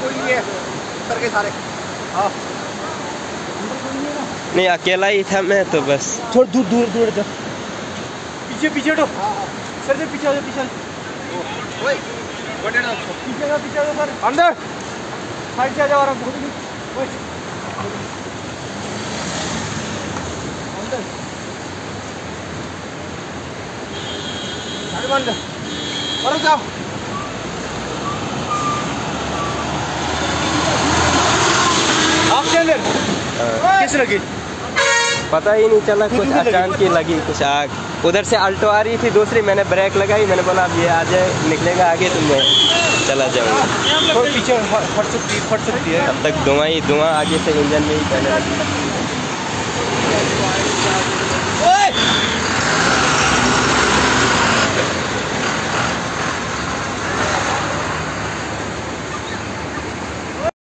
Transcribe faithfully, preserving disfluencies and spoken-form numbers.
कोई नहीं है सर के सारे। हाँ नहीं अकेला ही था मैं तो बस। थोड़ा दूर दूर दूर जा, पीछे पीछे हटो सर से, पीछे आ जाओ पीछे। ओए पीछे जाओ पीछे जाओ सर, अंदर साइड से आ जाओ आराम से। ओए अंदर गाड़ी बंद और जाओ। आपके अंदर किस लगी पता ही नहीं चला, कुछ अचानक ही लगी कुछ आग। उधर से अल्टो आ रही थी दूसरी, मैंने ब्रेक लगाई, मैंने बोला अब ये आ जाए निकलेगा आगे तो मैं चला जाऊँगा। तो पीछे फट सकती फट सकती है। अब तक धुआं ही धुआं आगे से इंजन में ही चलने लगी।